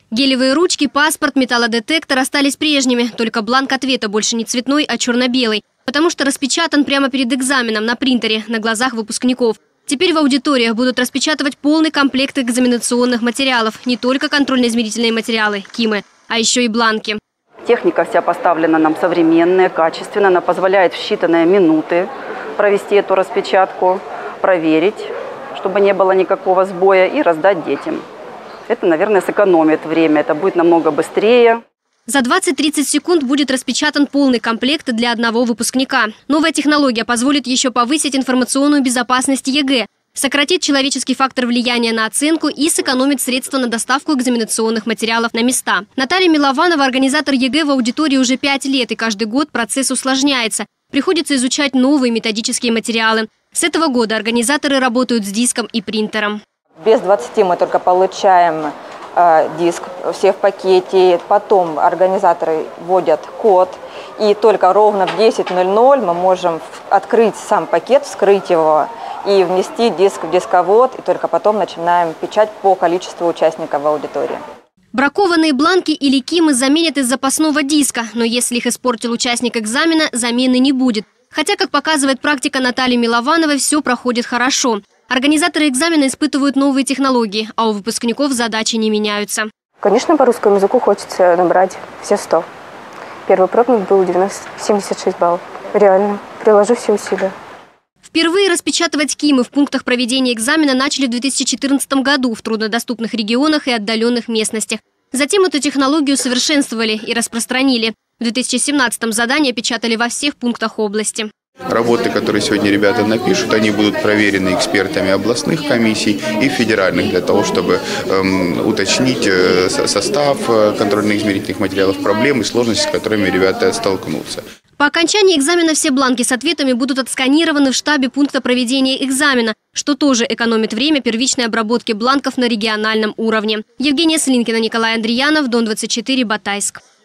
Гелевые ручки, паспорт, металлодетектор остались прежними. Только бланк ответа больше не цветной, а черно-белый. Потому что распечатан прямо перед экзаменом на принтере, на глазах выпускников. Теперь в аудиториях будут распечатывать полный комплект экзаменационных материалов. Не только контрольно-измерительные материалы, КИМы, а еще и бланки. Техника вся поставлена нам современная, качественная. Она позволяет в считанные минуты провести эту распечатку, проверить, чтобы не было никакого сбоя, и раздать детям. Это, наверное, сэкономит время. Это будет намного быстрее. За 20-30 секунд будет распечатан полный комплект для одного выпускника. Новая технология позволит еще повысить информационную безопасность ЕГЭ, сократит человеческий фактор влияния на оценку и сэкономит средства на доставку экзаменационных материалов на места. Наталья Милованова, организатор ЕГЭ в аудитории уже 5 лет, и каждый год процесс усложняется. Приходится изучать новые методические материалы. С этого года организаторы работают с диском и принтером. Без 20 мы только получаем диск, все в пакете. Потом организаторы вводят код. И только ровно в 10:00 мы можем открыть сам пакет, вскрыть его и вместить диск в дисковод. И только потом начинаем печать по количеству участников в аудитории. Бракованные бланки или КИМы заменят из запасного диска. Но если их испортил участник экзамена, замены не будет. Хотя, как показывает практика Натальи Миловановой, все проходит хорошо. Организаторы экзамена испытывают новые технологии, а у выпускников задачи не меняются. Конечно, по русскому языку хочется набрать все 100. Первый пробник был 76 баллов. Реально, приложу все усилия. Впервые распечатывать КИМы в пунктах проведения экзамена начали в 2014 году в труднодоступных регионах и отдаленных местностях. Затем эту технологию совершенствовали и распространили. В 2017-м задания печатали во всех пунктах области. Работы, которые сегодня ребята напишут, они будут проверены экспертами областных комиссий и федеральных для того, чтобы уточнить состав контрольно-измерительных материалов, проблемы и сложности, с которыми ребята столкнутся. По окончании экзамена все бланки с ответами будут отсканированы в штабе пункта проведения экзамена, что тоже экономит время первичной обработки бланков на региональном уровне. Евгения Слинкина, Николай Андреянов, Дон 24, Батайск.